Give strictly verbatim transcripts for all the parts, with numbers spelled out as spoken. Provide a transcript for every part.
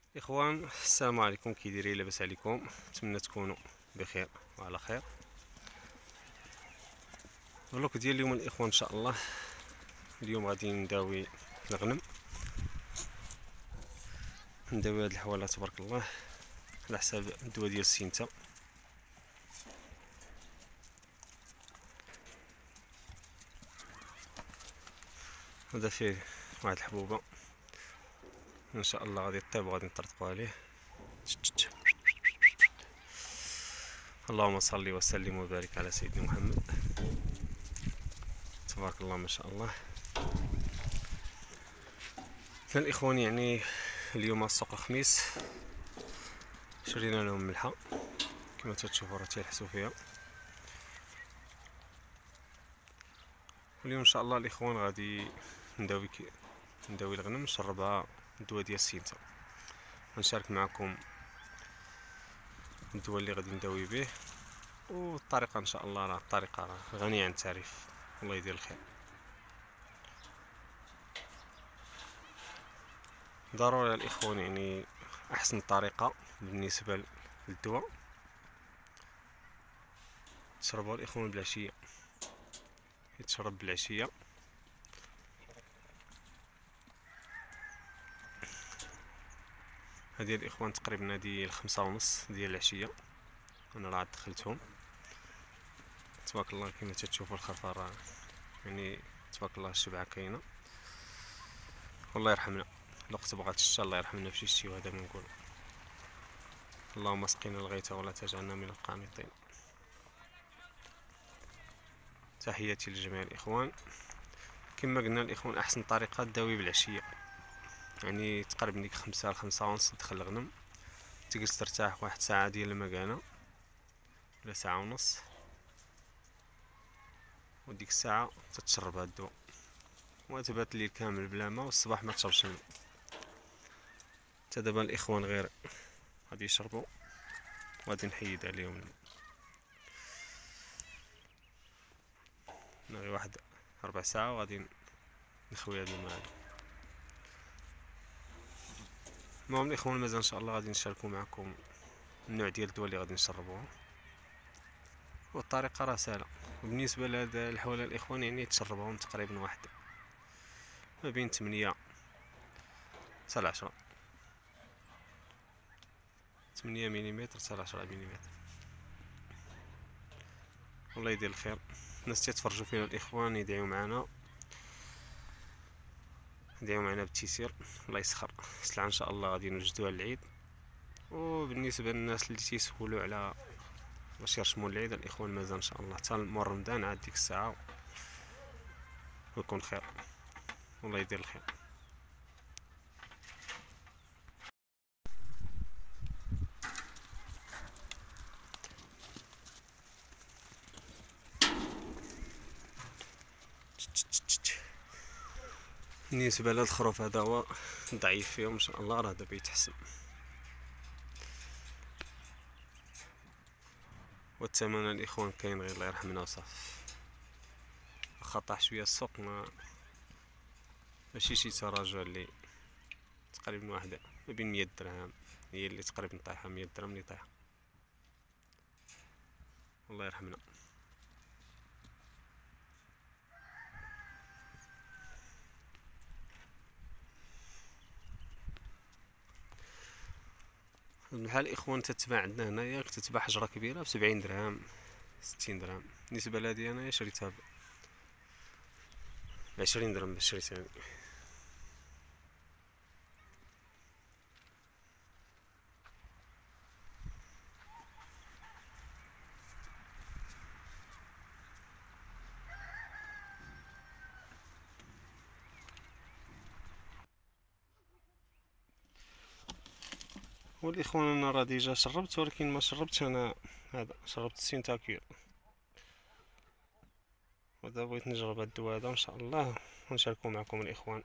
اخوان، السلام عليكم. كي دايرين؟ لاباس عليكم؟ نتمنى تكونوا بخير وعلى خير. الفلوق ديال اليوم الاخوان ان شاء الله، اليوم غادي نداوي الغنم، نداوي هاد الحواله تبارك الله على حساب الدواء ديال السينتا. هذا فيه واحد الحبوبه ان شاء الله غادي طيب وغادي نطرطقوا عليه. اللهم صل وسلم وبارك على سيدنا محمد. تبارك الله ما شاء الله. فالاخوان يعني اليوم السوق الخميس شرينا لهم ملحه كما تتشوفوا راه تيلحسوا فيها. واليوم ان شاء الله الاخوان غادي نداوي كي نداوي الغنم، نشربها الدواء ديال السينتا. غنشارك معكم الدواء اللي غادي نداوي به، والطريقه ان شاء الله راه الطريقه راه غنيه عن التعريف. الله يدير الخير. ضروري الاخوان يعني احسن طريقه بالنسبه للدواء تشربوا الاخوان بالعشيه، يتشرب بالعشيه. هذه الاخوان تقريبا هذه الخمسة ونص ديال العشيه، انا راه دخلتهم. تبارك الله كما تشوفوا الخرفه راه يعني تبارك الله الشبعه كاينه. والله يرحمنا الوقت بغات الشتا، الله يرحمنا في شتي. وهذا ما نقول، اللهم اسقنا الغيث ولا تجعلنا من القانطين. تحياتي لجميع الاخوان. كما قلنا الاخوان احسن طريقه تداوي بالعشيه، يعني تقريبا ديك خمسة لخمسة ونص تدخل الغنم، تجلس ترتاح واحد ساعه ديال المكانه ولا ساعه ونص، وديك الساعه تتشرب هاد الدواء وتبات الليل كامل بلا ما، والصباح ما تشربش الماء. حتى دابا الاخوان غير غادي يشربوا وغادي نحيد عليهم الماء. غير واحد ربع ساعه وغادي نخوي هاد الماء هذا. المهم الاخوان مازال ان شاء الله غادي نشاركوا معكم النوع ديال الدواء اللي غادي نشربوها، والطريقه راه سهله. وبالنسبه لهاد الحواله الاخوان يعني تشربهم تقريبا واحد ما بين ثمانية حتى عشرة، ثمانية مليمتر حتى عشرة مليمتر. الله يدير الخير. الناس تيتفرجوا فينا الاخوان يدعيو معنا، يدعيو معنا بالتيسير. الله يسخر السلعه ان شاء الله غادي نوجدوها العيد. وبالنسبه للناس اللي تيسولوا على باش يرسموا العيد الاخوان، مازال ان شاء الله حتى مور رمضان عاد ديك الساعه ويكون خير. والله يدير الخير. بالنسبه لهاد الخروف هذا هو ضعيف فيهم ان شاء الله، راه دابا يتحسن. والثمن الاخوان كاين غير الله يرحمنا وصافي. واخا طاح شويه السوق ما ماشي شي تراجع، اللي تقريبا واحد ما بين مية درهم هي اللي تقريبا طايحه، مية درهم اللي طايحه. الله يرحمنا. بحال الاخوان تتباع عندنا هنايا، تتباع حجره كبيره بسبعين درهم ستين درهم. بالنسبه لهادي انايا شريتها بعشرين درهم باش شريتها. والاخوان انا راه ديجا شربت، ولكن ما شربتش انا هذا، شربت السينتاكير. ودابا بغيت نجرب هاد الدواء هذا ان شاء الله ونشاركو معكم الاخوان.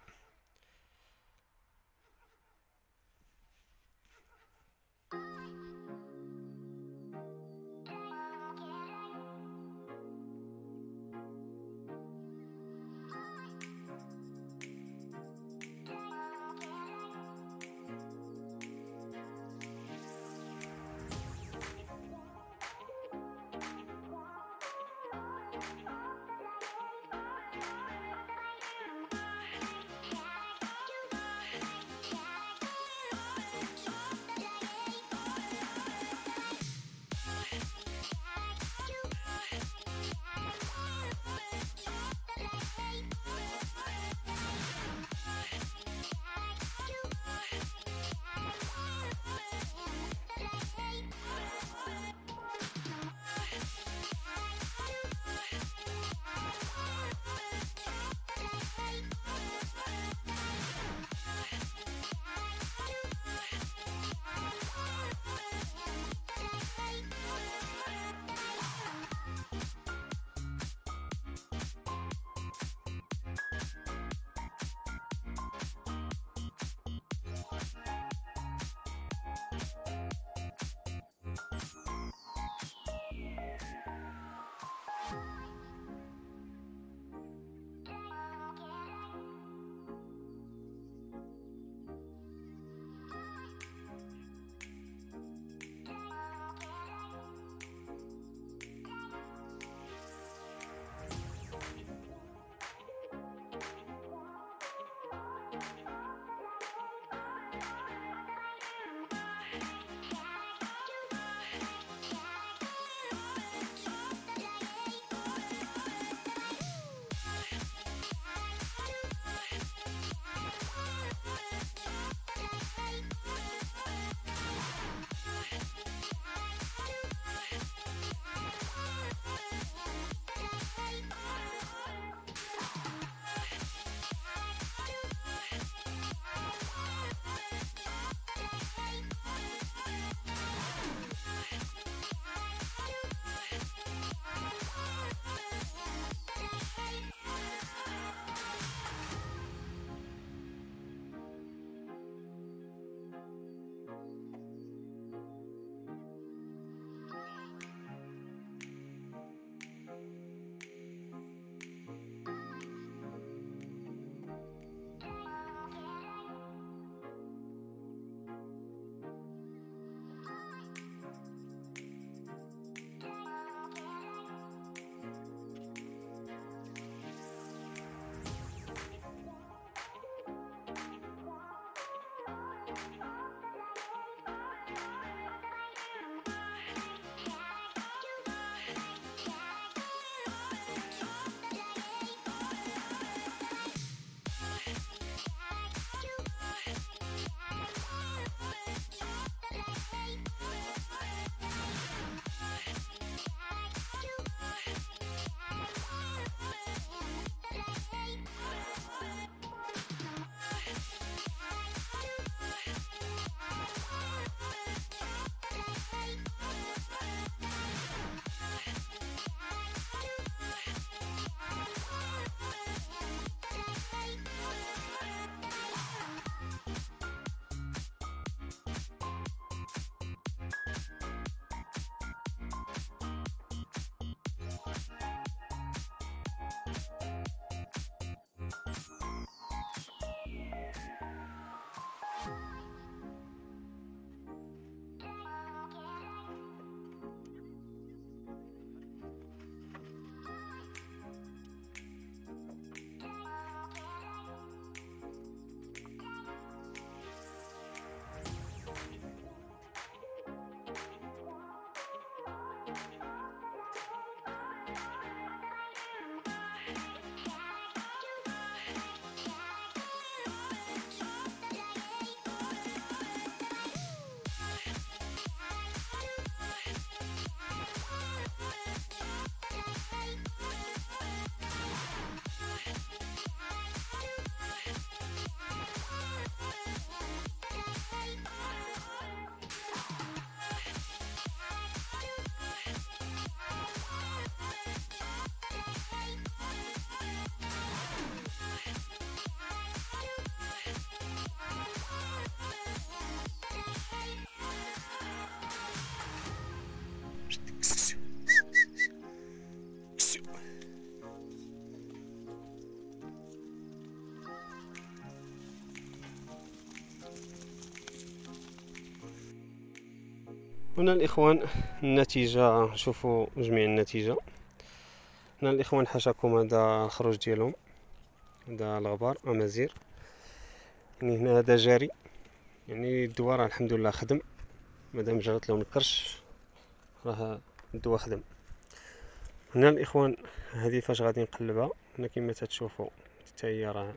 هنا الاخوان النتيجه، شوفوا جميع النتيجه. هنا الاخوان حاشاكم هذا الخروج ديالهم، هذا الغبار امازير. يعني هنا هذا جاري، يعني الدواء راه الحمد لله خدم، مادام جرت لون الكرش راه الدواء خدم. هنا الاخوان هذه فاش غادي نقلبها، هنا كما تتشوفوا حتى هي راه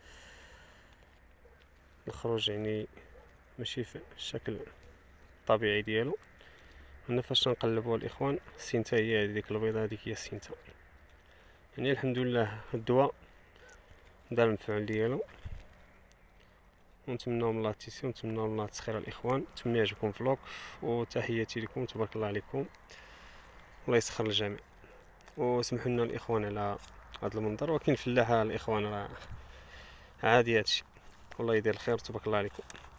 الخروج يعني ماشي في الشكل الطبيعي ديالو. هنا فاش نقلبوا الاخوان السينتا هي هذيك البيضه، هذيك هي السينتا. يعني الحمد لله الدواء دار المفعول ديالو، ونتمنوا من الله التيسير، ونتمنوا من الله التسخير الاخوان. نتمنى يعجبكم فلوق، وتحياتي لكم، تبارك الله عليكم، الله يسخر الجميع. وسمحوا لنا الاخوان على هذا المنظر، ولكن في اللاحه الاخوان راه عادي هادشي. والله يدير الخير، تبارك الله عليكم.